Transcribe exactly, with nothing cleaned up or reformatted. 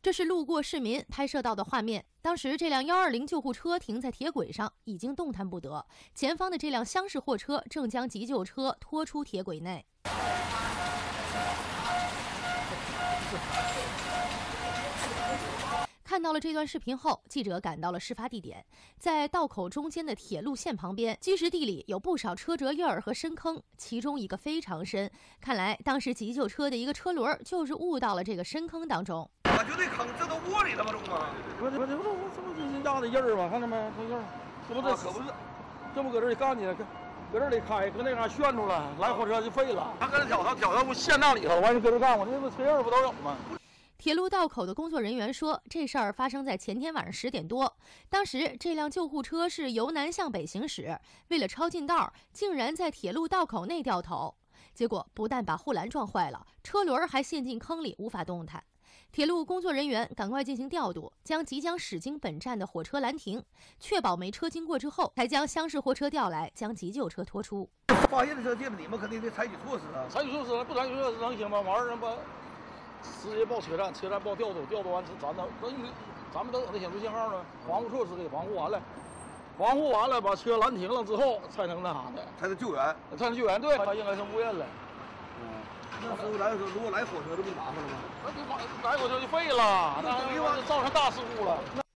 这是路过市民拍摄到的画面。当时这辆一二零救护车停在铁轨上，已经动弹不得。前方的这辆厢式货车正将急救车拖出铁轨内。看到了这段视频后，记者赶到了事发地点，在道口中间的铁路线旁边，基石地里有不少车辙印儿和深坑，其中一个非常深，看来当时急救车的一个车轮就是误到了这个深坑当中。 我就那坑，这都窝里了吗？中吗？ 不是不是，这不这不就是压的印儿吗？看见没？这印儿，这不这可不是， 这不搁这里干去了，搁搁这里开，搁那嘎炫住了，来火车就废了。他搁这挑，他挑到线那里头，完就搁这干，我这不车印儿不都有吗？ 铁路道口的工作人员说，这事儿发生在前天晚上十点多。当时这辆救护车是由南向北行驶，为了抄近道，竟然在铁路道口内掉头。结果不但把护栏撞坏了，车轮还陷进坑里，无法动弹。铁路工作人员赶快进行调度，将即将驶经本站的火车拦停，确保没车经过之后，才将厢式货车调来，将急救车拖出。 发现这地方，你们肯定得采取措施啊！ 采取措施，不采取措施能行吗？完事儿把。直接报车站，车站报调度，调度完咱咱咱们都等着显示信号呢，防护措施给防护完了，防护完了把车拦停了之后，才能那啥的， 才能救援， 才能救援。对，他应该是误认了。 嗯，那时候来的时候，如果来火车，这不麻烦了吗？ 那就来火车就废了，那就造成大事故了。